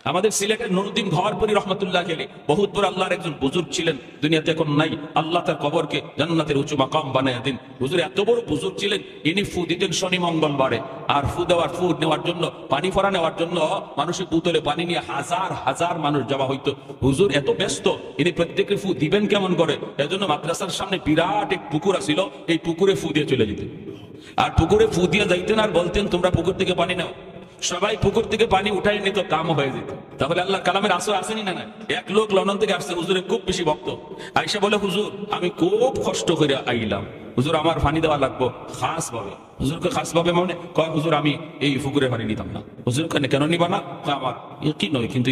আমাদের সিলেটের নুরুদ্দিন ঘরপুরি রহমতুল্লাহ আলাইহি বহুত বড় আল্লাহর একজন বুজুর্গ ছিলেন, দুনিয়াতে এখন নাই। আল্লাহ তার কবরকে জান্নাতের উঁচু মাকাম বানায় দিন। হুজুর এত বড় বুজুর্গ ছিলেন, ইনি ফু দিতেন শনি মঙ্গলবারে। আর ফু নেওয়ার জন্য, পানি ফোড়া নেওয়ার জন্য মানুষের বোতলে পানি নিয়ে হাজার হাজার মানুষ জমা হইতো। হুজুর এত ব্যস্ত, ইনি প্রত্যেকের ফু দিবেন কেমন করে, এজন্য মাদ্রাসার সামনে বিরাট এক পুকুর ছিল, এই পুকুরে ফু দিয়ে চলে যেতেন। আর পুকুরে ফু দিয়ে যাইতেন আর বলতেন তোমরা পুকুর থেকে পানি নাও। সবাই পুকুর থেকে পানি উঠাই নিত, কাম হয়ে যেত। তাহলে আল্লাহ কালামের আসর আসেনি না? এক লোক লন্ডন থেকে আসছে, হুজুরের খুব বেশি ভক্ত। আইসা বলে হুজুর আমি খুব কষ্ট করে আইলাম, হুজুর আমার পানি দেওয়া লাগবো খাস ভাবে। হুজুরকে খাস ভাবে মানে কয় হুজুর আমি এই পুকুরে পানি নিতাম না। হুজুর কেন নিবা না? আমার কি নয়, কিন্তু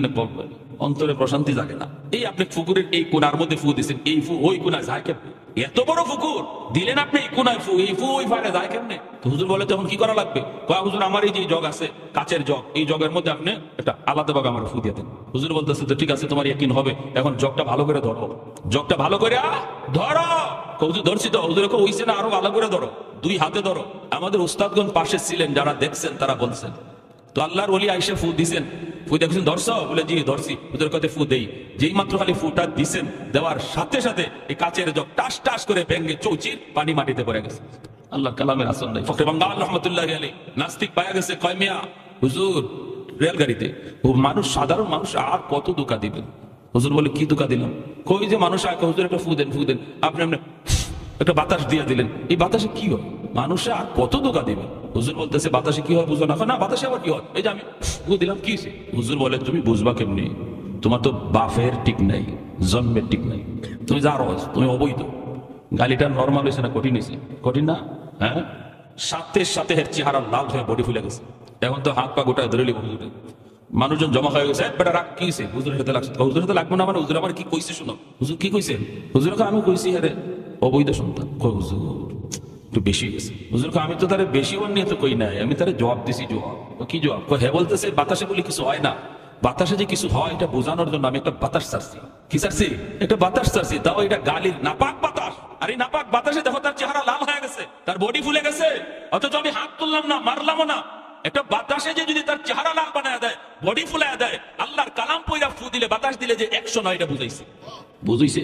অন্তরে প্রশান্তি জাগে না। এই আপনি পুকুরের এই কোনার মধ্যে ফু দিচ্ছেন, এই ফু ওই কোনা যায় কেমনে? এত বড় পুকুর দিলেন আপনি, এই কোনায় ফু, এই ফু ওই ফারে যায় কেমনে? তো হুজুর বলে তখন কি করা লাগবে? কয় হুজুর আমার এই যে জগ আছে, কাচের জগ, এই জগের মধ্যে আপনি একটা আলাদা ভাবে আমার ফু দিয়ে দেন। হুজুর বলতেছে তো ঠিক আছে, তোমার ইয়াকিন হবে, এখন জগটা ভালো করে ধরো, জগটা ভালো করে ধরো। হুজুর ধরছি তো, হুজুর হইছে না, আরো ভালো করে ধরো, দুই হাতে ধরো। আমাদের উস্তাদগণ পাশে ছিলেন, যারা দেখছেন তারা বলছেন। তো আল্লাহর ওলি আইসা ফু দিছেন, ফু দেখছেন ধরছ বলে জি ধরছি। হুজুর কথা ফু দেই, যেই মাত্র খালি ফুটা দিছেন, দেওয়ার সাথে সাথে এই কাচের জগ টাস টাস করে ভেঙে চৌচির পানি মাটিতে পড়ে গেছে। আল্লাহ কালামের আসন নাই। ফখরে বাঙ্গাল রহমতুল্লাহ আলাইহি নাস্তিক পায়া গেছে, কয় মিয়া হুজুর রেলগাড়িতে ও মানুষ, সাধারণ মানুষ আর কত ধোঁকা দিবেন? হুজুর বলে কি ধোঁকা দিলাম? কই যে মানুষ আয়, হুজুর একটা ফু দেন, ফু দেন। আপনি একটা বাতাস দিয়ে দিলেন, এই বাতাসে কি হয়? মানুষে আর কত ধোঁকা দিবে? হুজুর বলতেছে বাতাসে কি হয় বুঝো না? না বাতাসে আবার কি হয়? এই যে আমি ফু দিলাম, কি? হুজুর বলে তুমি বুঝবা কেমনি? তোমার তো বাফের ঠিক নাই, জন্মের ঠিক নাই, তুমি যা রস, তুমি অবৈধ। গালিটা নর্মাল হয়েছে না কঠিন হয়েছে? কঠিন না? হ্যাঁ, সাথে সাথে এর চেহারা লাল হয়ে বডি ফুলে গেছে। এখন তো হাত পা গোটায় ধরে লিখো হুজুরে। মানুষজন জমা হয়ে গেছে, বেটা রাগ কি হয়েছে? হুজুরের সাথে লাগছে। হুজুরের সাথে লাগবো না মানে? হুজুর আমার কি কইছে শোনো। হুজুর কি কইছে? হুজুর আমি কইছি আরে অবৈধ সন্তান। হুজুর একটু বেশি গেছে। হুজুর আমি তো তারে বেশি নিয়ে তো কই নাই, আমি তারে জবাব দিছি। জবাব কি জবাব? হ্যাঁ বলতেছে বাতাসে বলে কিছু হয় না, বাতাসে যে কিছু হয় এটা বোঝানোর জন্য আমি একটা বাতাস ছাড়ছি। কি ছাড়ছি? একটা বাতাস ছাড়ছি, তাও এটা গালির নাপাক বাতাস। আর এই নাপাক বাতাসে দেখো তার চেহারা লাল হয়ে গেছে, তার বডি ফুলে গেছে, অথচ আমি হাত তুললাম না, মারলামও না। একটা বাতাসে যে যদি তার চেহারা লাল বানায় দেয়, বডি ফুলায় দেয়, আল্লাহর কালাম পয়রা ফু দিলে, বাতাস দিলে যে 100 নয়, এটা বুঝাইছে। বুঝাইছে?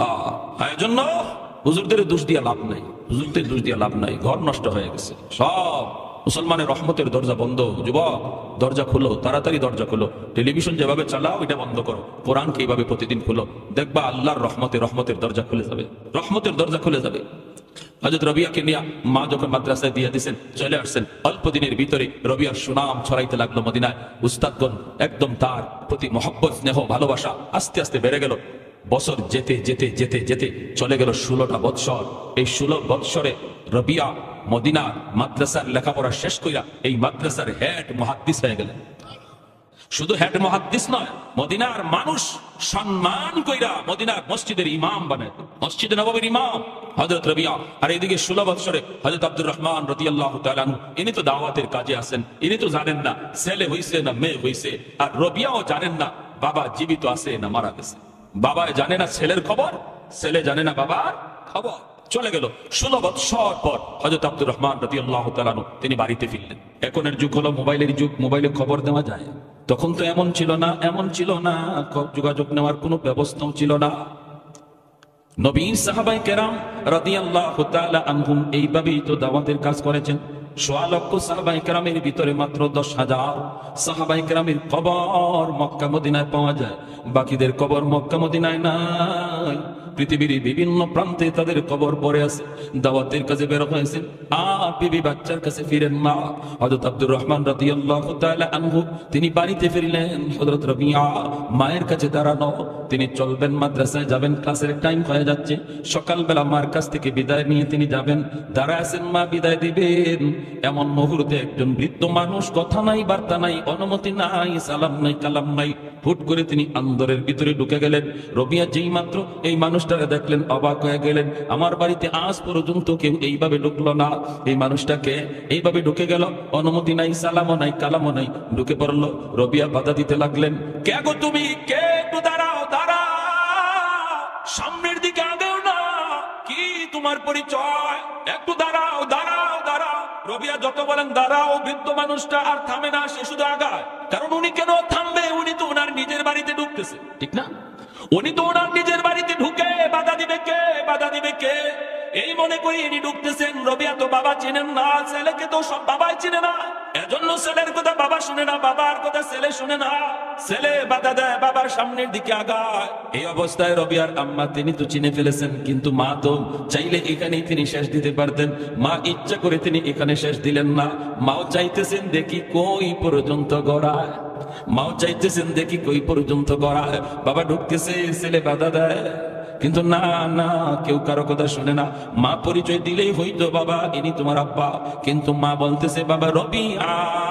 জন্য হুজুরদের দোষ দিয়া লাভ নাই, হুজুরদের দোষ দিয়া লাভ নাই। ঘর নষ্ট হয়ে গেছে সব। মুসলমানের রহমতের দরজা বন্ধ। যুবক দরজা খুলো, তাড়াতাড়ি দরজা খুলো। টেলিভিশন যেভাবে চালাও এটা বন্ধ করো, কোরআনকে এইভাবে প্রতিদিন খুলো, দেখবা আল্লাহর রহমতের দরজা খুলে যাবে, রহমতের দরজা খুলে যাবে। হযরত রবিয়াকে নিয়ে মা যখন মাদ্রাসায় দিয়ে দিয়েছেন, চলে আসছেন, অল্প দিনের ভিতরে রবিয়ার সুনাম ছড়াইতে লাগলো মদিনায়। উস্তাদগণ একদম তার প্রতি মহব্বত, স্নেহ, ভালোবাসা আস্তে আস্তে বেড়ে গেল। বছর যেতে যেতে যেতে যেতে চলে গেল 16টা বৎসর। এই 16 বৎসরে রবিয়া মদিনার মাদ্রাসার লেখাপড়া শেষ কইরা এই মাদ্রাসার হেড মুহাদ্দিস হয়ে গেলেন। শুধু হেড মুহাদ্দিস নয়, মদিনার মানুষ সম্মান কইরা মদিনার মসজিদের ইমাম বানায়, মসজিদে নববীর ইমাম হযরত রবিয়া। আর এইদিকে 16 বছরে হযরত আব্দুর রহমান রাদিয়াল্লাহু তাআলা আনহু, ইনি তো দাওয়াতের কাজে আছেন, ইনি তো জানেন না ছেলে হইছে না মেয়ে হইছে। আর রবিয়াও জানেন না বাবা জীবিত আছে না মারা গেছে। বাবা জানে না ছেলের খবর, ছেলে জানে না বাবার খবর। চলে গেল 16 বছর পর হযরত আব্দুর রহমান রাদিয়াল্লাহু তাআলা আনহু তিনি বাড়িতে ফিরলেন। এখনের যুগ হলো মোবাইলের যুগ, মোবাইলে খবর দেওয়া যায়। তখন তো এমন ছিল না, এমন ছিল না, যোগাযোগ নেওয়ার কোনো ব্যবস্থাও ছিল না। নবীর সাহাবায়ে কেরাম রাদিয়াল্লাহু তাআলা আনহুম এইভাবেই তো দাওয়াতের কাজ করেছেন। 1.25 লক্ষ সাহাবায়ে কেরামের ভিতরে মাত্র 10,000 সাহাবায়ে কেরামের কবর মক্কা মদিনায় পাওয়া যায়, বাকিদের কবর মক্কা মদিনায় নাই। পৃথিবীর বিভিন্ন প্রান্তে তাদের কবর পড়ে আছে। দাওয়াতের কাজে বের হয়েছেন আর বিবি বাচ্চার কাছে ফিরেন না। হযরত আব্দুর রহমান রাদিয়াল্লাহু তাআলা আনহু তিনি বাড়িতে ফিরলেন। হযরত রবিয়া মায়ের কাছে দাঁড়ানো, তিনি চলবেন, মাদ্রাসায় যাবেন, ক্লাসের টাইম হয়ে যাচ্ছে। সকালবেলা মার কাছ থেকে বিদায় নিয়ে তিনি যাবেন, দাঁড়ায় আছেন, মা বিদায় দিবেন। এমন মুহূর্তে একজন বৃদ্ধ মানুষ, কথা নাই বার্তা নাই, অনুমতি নাই, সালাম নাই, কালাম নাই, হুট করে তিনি আন্দরের ভিতরে ঢুকে গেলেন। রবিয়া যেই মাত্র এই মানুষটাকে দেখলেন অবাক হয়ে গেলেন। আমার বাড়িতে আজ পর্যন্ত কেউ এইভাবে ঢুকলো না, এই মানুষটাকে এইভাবে ঢুকে গেল, অনুমতি নাই, সালামও নাই, কালামও নাই, ঢুকে পড়লো। রবিয়া বাধা দিতে লাগলেন, কে গো তুমি, কে? একটু দাঁড়াও, দাঁড়াও, সামনের দিকে আগেও না, কি তোমার পরিচয়? একটু দাঁড়াও, দাঁড়াও, দাঁড়াও। রবিয়া যত বলেন দাঁড়াও, বৃদ্ধ মানুষটা আর থামে না, সে শুধু আগায়। কারণ উনি কেন থামবে? উনি তো বাড়িতে ঢুকতেছে, ঠিক না? উনি তো ওনার নিজের বাড়িতে ঢুকে বাধা দিবে কে? বাধা দিবে কে? এই মনে করি ইনি ঢুকতেছেন, রবিয়া তো বাবা চিনেন না, ছেলেকে তো সব বাবাই চিনে না, এজন্য ছেলের কথা বাবা শুনে না, বাবার কথা ছেলে শুনে না, ছেলে বাধা দেয়, বাবার সামনের দিকে আগায়। এই অবস্থায় রবিয়ার আম্মা তিনি তো চিনে ফেলেছেন, কিন্তু মা তো চাইলে এখানেই তিনি শেষ দিতে পারতেন, মা ইচ্ছা করে তিনি এখানে শেষ দিলেন না। মাও চাইতেছেন দেখি কই পর্যন্ত গড়ায়, মাও চাইতেছেন দেখি কই পর্যন্ত গড়ায়। বাবা ঢুকতেছে, ছেলে বাধা দেয়, কিন্তু না না, কেউ কারো কথা শুনে না। মা পরিচয় দিলেই হইতো বাবা ইনি তোমার আব্বা, কিন্তু মা বলতেছে বাবা রবিয়া।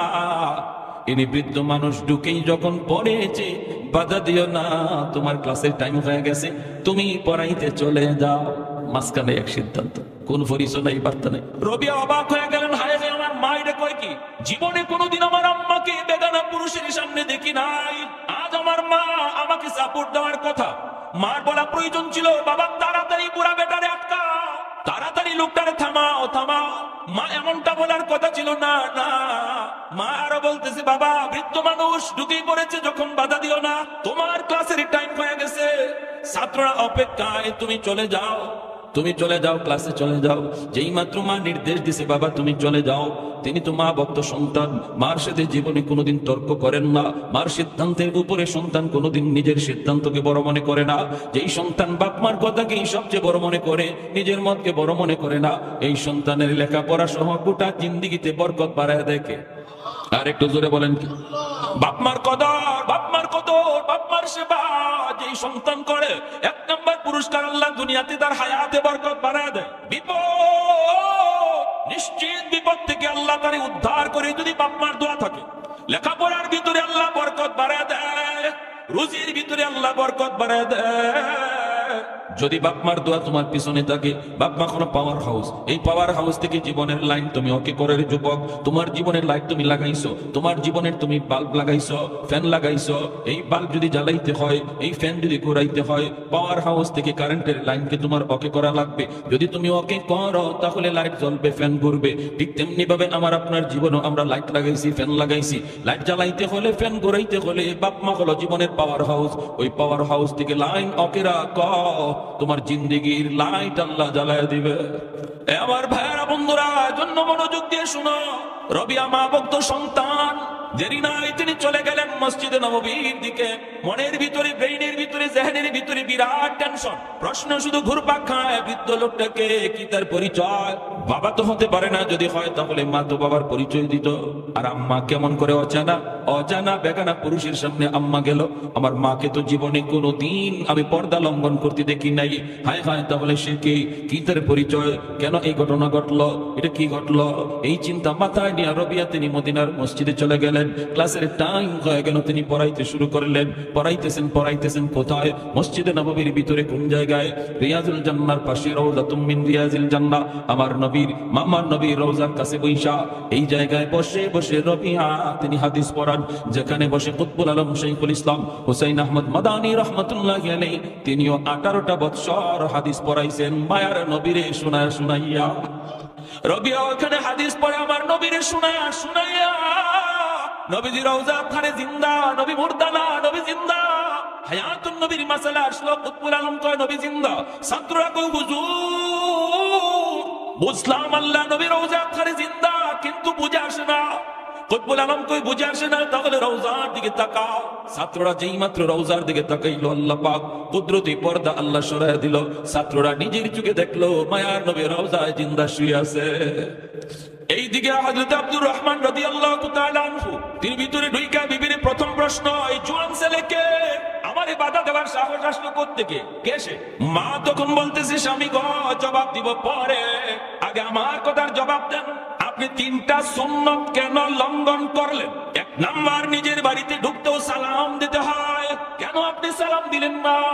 ইনি বৃদ্ধ মানুষ, ঢুকেই যখন পড়েছে, বাধা দিও না, তোমার ক্লাসের টাইম হয়ে গেছে, তুমি পড়াইতে চলে যাও। মাঝখানে এক সিদ্ধান্ত, কোন পরিচয় নাই, বার্তা নেই। রবিয়া অবাক হয়ে গেলেন, হায় হায় আমার মা এটা কয় কি? জীবনে কোনোদিন আমার আম্মাকে বেগানা পুরুষের সামনে দেখি নাই, আজ আমার মা আমাকে সাপোর্ট দেওয়ার কথা, মার বলা প্রয়োজন ছিল বাবা তাড়াতাড়ি বুড়া বেটারে আটকা, তাড়াতাড়ি লোকটারে থামাও থামাও। মা এমনটা বলার কথা ছিল না, না। মা আরো বলতেছে বাবা বৃদ্ধ মানুষ ঢুকেই পড়েছে, যখন বাধা দিও না, তোমার ক্লাসের টাইম হয়ে গেছে, ছাত্ররা অপেক্ষায়, তুমি চলে যাও, তুমি চলে যাও, ক্লাসে চলে যাও। যেই মাত্র মা নির্দেশ দিছে বাবা তুমি চলে যাও, তিনি তো মা ভক্ত সন্তান, মার সাথে জীবনে কোনোদিন তর্ক করেন না, মার সিদ্ধান্তের উপরে সন্তান কোনোদিন নিজের সিদ্ধান্তকে বড় মনে করে না। যেই সন্তান বাপ মার কথাকেই সবচেয়ে বড় মনে করে, নিজের মতকে বড় মনে করে না, এই সন্তানের লেখাপড়া সহ গোটা জিন্দিগিতে বরকত বাড়ায় দেখে। আর একটু জোরে বলেন কি? বাপমার কদর, বাপমার কদর, বাপমার সেবা যেই সন্তান করে, এক নম্বর পুরস্কার আল্লাহ দুনিয়াতে তার হায়াতে বরকত বাড়ায় দেয়। বিপদ, নিশ্চিত বিপদ থেকে আল্লাহ তারে উদ্ধার করে যদি বাপমার দোয়া থাকে। লেখাপড়ার ভিতরে আল্লাহ বরকত বাড়ায় দেয়, রুজির ভিতরে আল্লাহ বরকত বাড়ায় দেয়। যদি বাপমার দোয়া তোমার পিছনে থাকে, বাপমা কোনো পাওয়ার হাউস, এই পাওয়ার হাউস থেকে জীবনের লাইন তুমি ওকে করে যুবক, তোমার জীবনের লাইট তুমি লাগাইছো, তোমার জীবনের তুমি বাল্ব লাগাইছো, ফ্যান লাগাইছো, এই বাল্ব যদি জ্বালাইতে হয়, এই ফ্যান যদি ঘুরাইতে হয়, পাওয়ার হাউস থেকে কারেন্টের লাইনকে তোমার ওকে করা লাগবে। যদি তুমি ওকে করো তাহলে লাইট জ্বলবে, ফ্যান ঘুরবে। ঠিক তেমনি ভাবে আমার আপনার জীবনও আমরা লাইট লাগাইছি, ফ্যান লাগাইছি, লাইট জ্বালাইতে হলে, ফ্যান ঘুরাইতে হলে বাপমা হলো জীবনের পাওয়ার হাউস, ওই পাওয়ার হাউস থেকে লাইন ওকে রাখো, তোমার জিন্দেগির লাইট আল্লাহ জ্বালায় দিবে। আমার ভাইয়েরা বন্ধুরা, জন্য মনোযোগ দিয়ে শুনো, রবিয়া মা ভক্ত সন্তান, দেরি নাই তিনি চলে গেলেন মসজিদে নববীর দিকে। মনের ভিতরে, ব্রেইনের ভিতরে, জেহেনের ভিতরে বিরাট টেনশন, প্রশ্ন শুধু ঘুরপাক খায়, বৃদ্ধ লোকটাকে কি তার পরিচয়? বাবা তো হতে পারে না, যদি হয় তাহলে মা তো বাবার পরিচয় দিত। আর আম্মা কেমন করে অজানা অজানা বেগানা পুরুষের সামনে আম্মা গেল? আমার মাকে তো জীবনে কোনো দিন আমি পর্দা লঙ্ঘন করতে দেখি নাই। হায় হায়, তাহলে সে কি তার পরিচয়? কেন এই ঘটনা ঘটলো? এটা কি ঘটলো? এই চিন্তা মাথায় নিয়ে রবিয়া তিনি মদিনার মসজিদে চলে গেলেন। ক্লাসের টাইম হয়ে গেল, তিনি পড়াইতে শুরু করলেন। পড়াইতেছেন কোথায়? মসজিদে নববীর ভিতরে, কোন জায়গায়? রিয়াজুল জান্নাহর পাশে, রাউযাতুম মিন রিয়াজিল জান্নাহ, আমার নবীর মামার নবীর রওজার কাছে বৈশা, এই জায়গায় বসে বসে রবিয়া তিনি হাদিস পড়ান, যেখানে বসে কুতবুল আলম শাইখুল ইসলাম হুসাইন আহমদ মাদানী রাহমাতুল্লাহি আলাইহি তিনিও 18টা বছর হাদিস পড়াইছেন মায়ার নবীরে শুনাইয়া। রবিয়া ওখানে হাদিস পড়ে আমার নবীরে শুনাইয়া, নবীজি রওজা খানে জিন্দা, নবী মুর্দা না, নবী জিন্দা। হায়াতুন নবীর মাসালা আসলো, কুতবুল আলম কয় নবী জিন্দা, ছাত্ররা কয় হুজুর বুঝলাম আল্লাহ নবী রওজা খানে জিন্দা, কিন্তু বুঝে আসে না। কুতবুল আলম কই বুঝে আসে না, তাহলে রওজার দিকে তাকাও। ছাত্ররা যেই মাত্র রওজার দিকে তাকাইলো, আল্লাহ পাক কুদরতি পর্দা আল্লাহ সরায় দিল। ছাত্ররা নিজের চোখে দেখলো মায়ার নবী রওজায় জিন্দা শুয়ে আছে। এইদিকে হযরত আব্দুর রহমান রাদিয়াল্লাহু তাআলা আনহু তিনি ভিতরে ঢুইকা বিবির প্রথম প্রশ্ন, এই জোয়ান ছেলেকে আমারে বাধা দেওয়ার সাহস আসলো কোত্থেকে? কে সে? মা তখন বলতেছে, স্বামী গো, জবাব দিব পরে, আগে আমার কথার জবাব দেন। আপনি 3টা সুন্নাত কেন লঙ্ঘন করলেন? 1 নাম্বার, নিজের বাড়িতে ঢুকতেও সালাম দিতে হয়, কেন আপনি সালাম দিলেন না?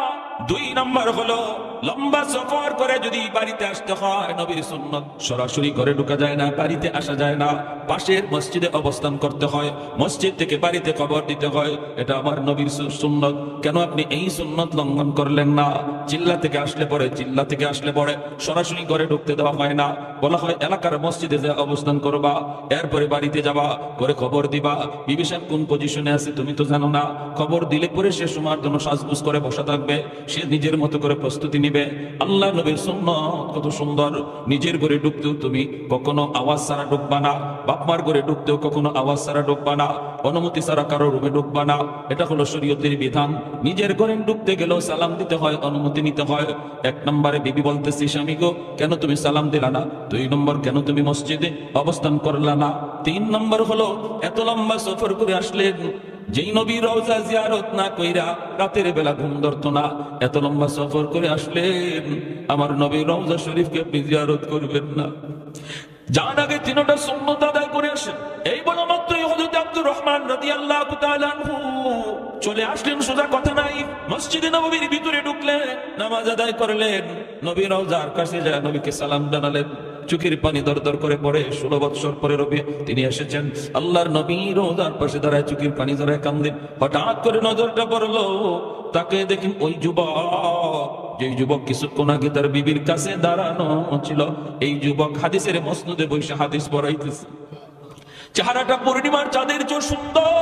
দুই নম্বর হলো লম্বা সফর করে যদি বাড়িতে আসতে হয়, নবীর সুন্নাত সরাসরি ঘরে ঢোকা যায় না, বাড়িতে আসা যায় না, পাশের মসজিদে অবস্থান করতে হয়, মসজিদ থেকে বাড়িতে খবর দিতে হয়, এটা আমার নবীর সুন্নাত। কেন আপনি এই সুন্নাত লঙ্ঘন করলেন না? চিল্লা থেকে আসলে পরে সরাসরি ঘরে ঢুকতে দেওয়া হয় না, বলা হয় এলাকার মসজিদে যে অবস্থান করবা, এরপরে বাড়িতে যাবা, করে খবর দিবা বিবি সাহেব কোন পজিশনে আছে তুমি তো জানো না, খবর দিলে পরে সে সময়ের জন্য সাজগুজ করে বসা থাকবে, সে নিজের মতো করে প্রস্তুতি নিবে। আল্লাহ নবীর সুন্নাত কত সুন্দর। নিজের ঘরে ঢুকতেও তুমি কখনো আওয়াজ ছাড়া ঢুকবা না, বাপমার ঘরে ঢুকতেও কখনো আওয়াজ ছাড়া ঢুকবা না, অনুমতি ছাড়া কারো রুমে ঢুকবা না, এটা হলো শরীয়তের বিধান। নিজের ঘরে ঢুকতে গেলেও সালাম দিতে হয়, অনুমতি নিতে হয়। এক নম্বরে বিবি বলতেছি, স্বামী গো কেন তুমি সালাম দিলা না? দুই নম্বর, কেন তুমি মসজিদে অবস্থান করলা না? তিন নম্বর হলো এত লম্বা সফর করে আসলেন, যেই নবীর রওজা জিয়ারত না কইরা রাতের বেলা ঘুম ধরতো না, এত লম্বা সফর করে আসলেন, আমার নবীর রওজা শরীফকে আপনি জিয়ারত করবেন না? যান আগে তিনটা সুন্নাত আদায় করে আসেন। এই বলা মাত্রই হযরত আব্দুর রহমান রাদিয়াল্লাহু তাআলা আনহু চলে আসলেন, সোজা কথা নাই, মসজিদে নববীর ভিতরে ঢুকলেন, নামাজ আদায় করলেন, নবীর রওজার কাছে যায় নবীকে সালাম জানালেন, চোখের পানি দরদর করে পড়ে। 16 বছর পরে রবি তিনি এসেছেন, আল্লাহর নবী রওজার পাশে দাঁড়ায় চোখের পানি জড়ায় কান্দেন। হঠাৎ করে নজরটা পড়লো, তাকে দেখেন ওই যুবক, যে যুবক কিছুক্ষণ আগে তার বিবির কাছে দাঁড়ানো ছিল, এই যুবক হাদিসের মসনদে বসে হাদিস পড়াইতেছে। চেহারাটা পূর্ণিমার চাঁদের চেয়ে সুন্দর,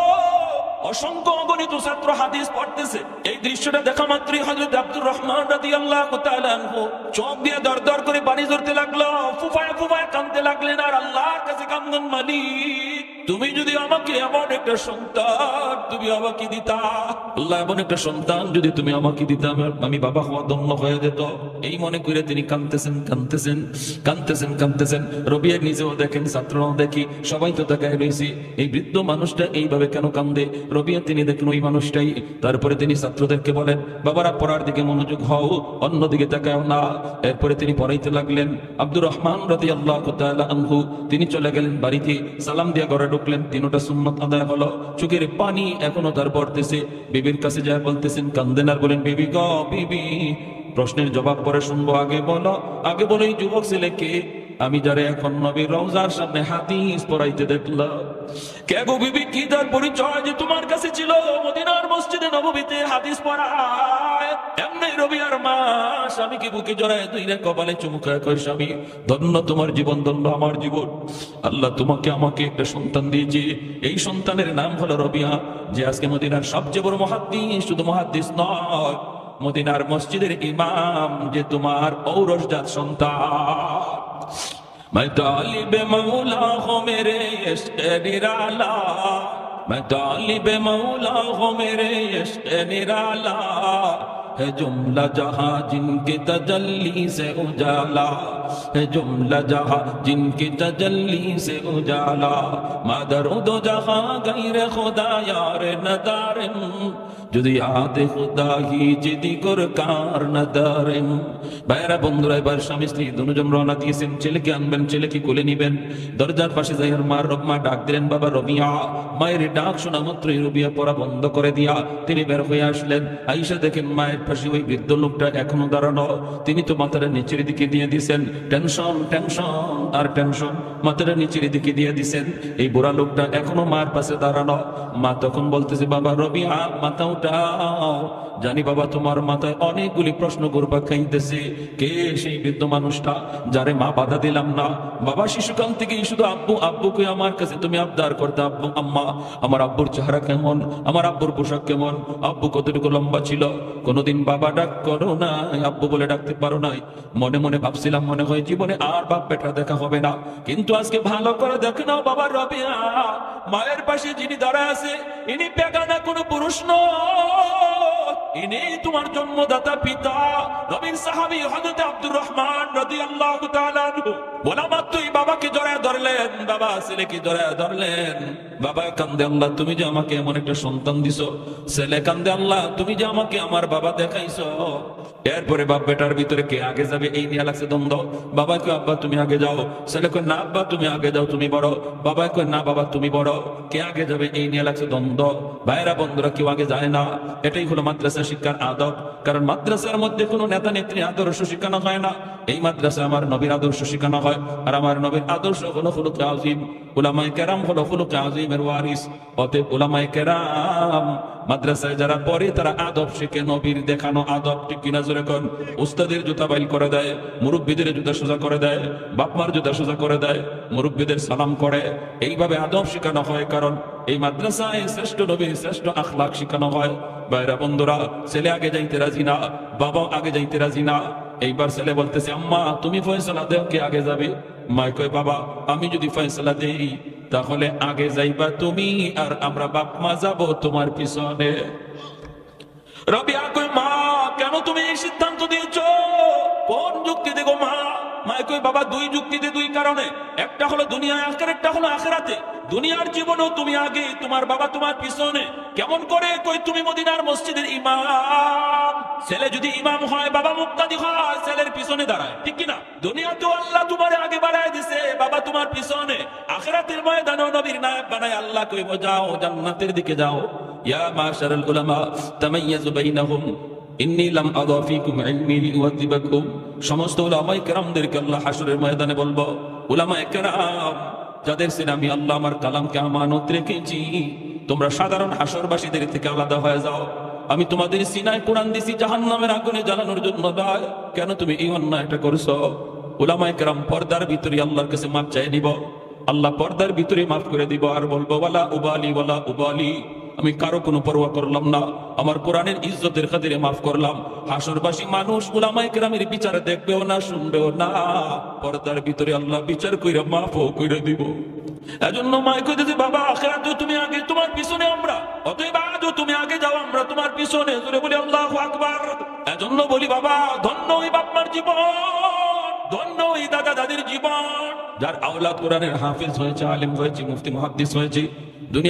অসংখ্য অগণিত ছাত্র হাদিস পড়তেছে। এই দৃশ্যটা দেখা মাত্রই হযরত আব্দুর রহমান রাদিয়াল্লাহু তাআলা আনহু চোখ দিয়ে দরদর করে পানি ঝরতে লাগলো, ফুফায় ফুফায় কাঁদতে লাগলেন, আর আল্লাহর কাছে কান্দন, মালিক তুমি যদি আমাকে এমন একটা সন্তান তুমি আমাকে দিতা, আল্লাহ এমন একটা সন্তান যদি তুমি আমাকে দিতা, আমি বাবা হওয়া ধন্য হয়ে যেত। এই মনে করে তিনি কাঁদতেছেন। রবিয়া নিজেও দেখেন, ছাত্ররাও দেখি, সবাই তো তাকায় রয়েছি, এই বৃদ্ধ মানুষটা এইভাবে কেন কান্দে? রবিয়া তিনি দেখেন ওই মানুষটাই। তারপরে তিনি ছাত্রদেরকে বলেন, বাবারা পড়ার দিকে মনোযোগ হও, অন্যদিকে তাকাও না। এরপরে তিনি পড়াইতে লাগলেন। আব্দুর রহমান রাদিয়াল্লাহু তাআলা আনহু তিনি চলে গেলেন বাড়িতে, সালাম দিয়া ঘরে ঢুকলেন, তিনটা সুন্নাত আদায় হলো, চোখের পানি এখনো তার পড়তেছে। বিবির কাছে যায় বলতেছেন, কান্দেন আর বলেন, বিবি গো বিবি, প্রশ্নের জবাব পরে শুনবো, আগে বলো এই যুবক ছেলেকে আমি যারা এখন নবীর রওজার সামনে হাদিস পড়াইতে দেখলাম, কে গো বিবি, কি তার পরিচয় যে তোমার কাছে ছিল মদিনার মসজিদে নববীতে হাদিস পড়ায়? এমনি রবিয়ার মা স্বামীকে বুকে জড়ায় দুই রে কপালে চুমু খায়, কয় স্বামী ধন্য তোমার জীবন, ধন্য আমার জীবন, আল্লাহ তোমাকে আমাকে একটা সন্তান দিয়েছে, এই সন্তানের নাম হলো রবিয়া, যে আজকে মদিনার সবচেয়ে বড় মুহাদ্দিস, শুধু মুহাদ্দিস নয়, মদিনার মসজিদের ইমাম, যে তোমার ঔরসজাত সন্তান। मैं तालिब मौला हूँ मेरे इश्क़ निराला, मैं तालिब मौला हूँ मेरे इश्क़ निराला, है जुमला जहां जिनके तजल्ली से उजाला, है जुमला जहां जिनके तजल्ली से उजाला, मादर दो जहां गैर खुदा यार नदारिम, যদি আদে খুদা হি জিদি কর কার নদারিম। ভাইরা বন্ধুরা, এবার স্বামী স্ত্রী দুজন রওনা দিয়েছেন, ছেলেকে আনবেন, ছেলেকে কোলে নিবেন। দরজার পাশে যাই আর মা ডাক দিলেন, বাবা রবিয়া। মায়ের ডাক শোনা মাত্রই রবিয়া পড়া বন্ধ করে দিয়া তিনি বের হয়ে আসলেন। আয়েশা দেখেন মায়ের পাশে ওই বৃদ্ধ লোকটা এখনো দাঁড়ানো, তিনি তো মাথাটা নিচের দিকে দিয়ে দিয়েছেন, টেনশন আর টেনশন, মাথাটা নিচের দিকে দিয়ে দিয়েছেন। এই বুড়া লোকটা এখনো মার পাশে দাঁড়ানো। মা তখন বলতেছে, বাবা রবিয়া মাথা উঠাও, জানি বাবা তোমার মাথায় অনেকগুলি প্রশ্ন ঘুরপাক খাইতেছে, কে সেই বৃদ্ধ মানুষটা যারে মা বাধা দিলাম না? বাবা শিশুকাল থেকে শুধু আব্বু আব্বুকে আমার কাছে তুমি আবদার করতে, আব্বু আম্মা আমার আব্বুর চেহারা কেমন, আমার আব্বুর পোশাক কেমন, আব্বু কতটুকু লম্বা ছিল, কোনোদিন বাবা ডাক করো না, আব্বু বলে ডাকতে পারো নাই। মনে মনে ভাবছিলাম মনে হয় জীবনে আর বাপ বেটা দেখা হবে না, কিন্তু আজকে ভালো করে দেখে নাও বাবা রবিয়া, মায়ের পাশে যিনি দাঁড়ায় আছে ইনি বেগানা কোনো পুরুষ নয়, ইনি তোমার জন্মদাতা পিতা, নবীর সাহাবী হযরত আব্দুর রহমান রাদিয়াল্লাহু তাআলা আনহু। বলা মাত্রই বাবাকে জড়ায় ধরলেন, বাবা ছেলেকে জড়ায় ধরলেন। বাবা কান্দে, আল্লাহ তুমি যে আমাকে এমন একটা সন্তান দিছো। ছেলে কান্দে, আল্লাহ তুমি যে আমাকে আমার বাবা দেখাইছো। এরপরে বাপ বেটার ভিতরে কে আগে যাবে এই নিয়ে লাগছে দ্বন্দ্ব। বাবা কয় আব্বা তুমি আগে যাও, ছেলে কয় না আব্বা তুমি আগে যাও, তুমি বড়। বাবা কয় না বাবা তুমি বড়, কে আগে যাবে এই নিয়ে লাগছে দ্বন্দ্ব। ভাইরা বন্ধুরা, কেউ আগে যায় না। এটাই হলো মাদ্রাসা শিক্ষার আদব। কারণ মাদ্রাসার মধ্যে কোনো নেতা নেত্রী আদর্শ শিখানো হয় না, এই মাদ্রাসা আমার নবীর আদর্শ শিখানো হয়। আর আমার নবীর আদর্শ হলো খুলুকে আযীম। উলামায়ে কেরাম হলো খুলুকে আযীমের ওয়ারিস। অতএব উলামায়ে কেরাম মাদ্রাসায় যারা পড়ে তারা আদব শিখে, নবীর দেখানো আদব। ঠিক কিনা জোরে কোন? উস্তাদের জুতা বাইল করে দেয়, মুরব্বীদের জুতা সোজা করে দেয়, বাপমার জুতা সোজা করে দেয়, মুরব্বীদের সালাম করে। এইভাবে আদব শেখানো হয়, কারণ এই মাদ্রাসায় শ্রেষ্ঠ নবীর শ্রেষ্ঠ আখলাক শেখানো হয়। ভাইরা বন্ধুরা, ছেলে আগে যাইতে রাজি না, বাবা আগে যাইতে রাজি না। এইবার ছেলে বলতেছে আম্মা তুমি ফয়সালা দেও, কে আগে যাবে? মা কয় বাবা আমি যদি ফয়সালা দেই তাহলে আগে যাইবা তুমি, আর আমরা বাপ মা যাবো তোমার পিছনে। রবিয়া কয় মা কেন তুমি এই সিদ্ধান্ত দিয়েছো? কোন যুক্তি দেখো মা? মা কয় বাবা দুই যুক্তিতে, দুই কারণে। একটা হলো দুনিয়ায়, একটা হলো আখিরাতে। দুনিয়ার জীবনেও তুমি আগে, তোমার বাবা তোমার পিছনে। কেমন করে? কই তুমি মদিনার মসজিদের ইমাম, ছেলে যদি ইমাম হয় বাবা মুক্তাদি হয়, ছেলের পিছনে দাঁড়ায়। ঠিক কিনা? দুনিয়াতেও আল্লাহ তোমার আগে বাড়ায় দিছে, বাবা তোমার পিছনে। আখিরাতের ময়দানেও নবীর নায়ক বানায় আল্লাহ কইবো যাও জান্নাতের দিকে যাও। ইয়া মাশারাল উলামা তামাইয়াজু বাইনাহুম ইন্নী লাম আযা ফীকুম ইলমি লিউযিবাকুম। সমস্ত উলামায়ে কেরামদেরকে আল্লাহ হাসরের ময়দানে বলবো, উলামায়ে কেরাম যাদের সিনে আমি আল্লাহ আমার কালামকে আমানত রেখেছি, তোমরা সাধারণ হাসরবাসীদের থেকে আলাদা হয়ে যাও। আমি তোমাদের সিনায় কোরআন দিছি জাহান্নামের আগুনে জ্বালানোর জন্য নয়। কেন তুমি এই অন্যায়টা করছো? উলামায়ে কেরাম পর্দার ভিতরে আল্লাহর কাছে মাপ চাই নিব, আল্লাহ পর্দার ভিতরে মাফ করে দিব, আর বলবো ওয়ালা উবালি ওয়ালা উবালি, আমি কারো কোনো পরোয়া করলাম না, আমার কোরআনের ইজ্জতের খাতিরে মাফ করলাম। হাসরবাসী মানুষ উলামায়ে কেরামের বিচার দেখবেও না, শুনবেও না, পর্দার ভিতরে আল্লাহ বিচার কইরা মাফও কইরা দিব। এজন্য মায় কইতেছে বাবা আখিরাতেও তুমি আগে, তোমার পিছনে আমরা। অতএব আজও তুমি আগে যাও, আমরা তোমার পিছনে। জোরে বলি আল্লাহু আকবার। এজন্য বলি বাবা ধন্য ওই বাপমার জীবন, ধন্য ওই দাদা দাদির জীবন, যার আওলাদ কোরআনের হাফেজ হয়েছে, আলেম হয়েছে, মুফতি মুহাদ্দিস হয়েছে। দুনিয়া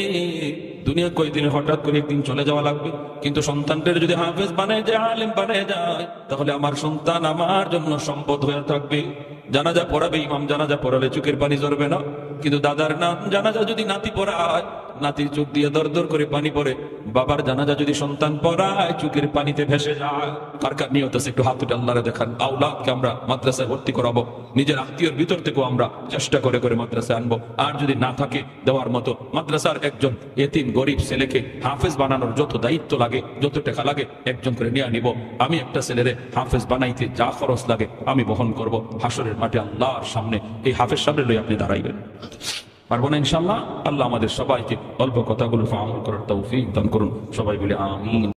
কয়দিনে হঠাৎ করে একদিন চলে যাওয়া লাগবে, কিন্তু সন্তানদের যদি হাফেজ বানায় যায়, আলেম বানায় যায়, তাহলে আমার সন্তান আমার জন্য সম্পদ হয়ে থাকবে। জানাজা পড়াবে ইমাম, জানাজা পড়ালে চোখের পানি ঝরবে না, কিন্তু দাদার নাম জানাজা যদি নাতি পড়ায়, নাতির চোখ দিয়ে দর দর করে পানি পড়ে। বাবার জানাজা যদি সন্তান পড়ায়, চোখের পানিতে ভেসে যায়। কার কার নিয়ত আছে একটু হাত উঠে আল্লাহরে দেখান। আওলাদকে আমরা মাদ্রাসায় ভর্তি করাবো, নিজের আত্মীয়র ভিতর থেকেও আমরা চেষ্টা করে করে মাদ্রাসায় আনবো। আর যদি না থাকে দেওয়ার মতো, মাদ্রাসার একজন এতিম গরিব ছেলেকে হাফেজ বানানোর যত দায়িত্ব লাগে, যত টাকা লাগে, একজন করে নিয়ে নিব। আমি একটা ছেলেরে হাফেজ বানাইতে যা খরচ লাগে আমি বহন করব। হাসরের মাঠে আল্লাহর সামনে এই হাফেজ সামনে লই আপনি দাঁড়াইবেন, পারবো না ইনশাআল্লাহ? আল্লাহ আমাদের সবাইকে অল্প কথাগুলো আমল করার তৌফিক দান করুন। সবাই বলে আমিন।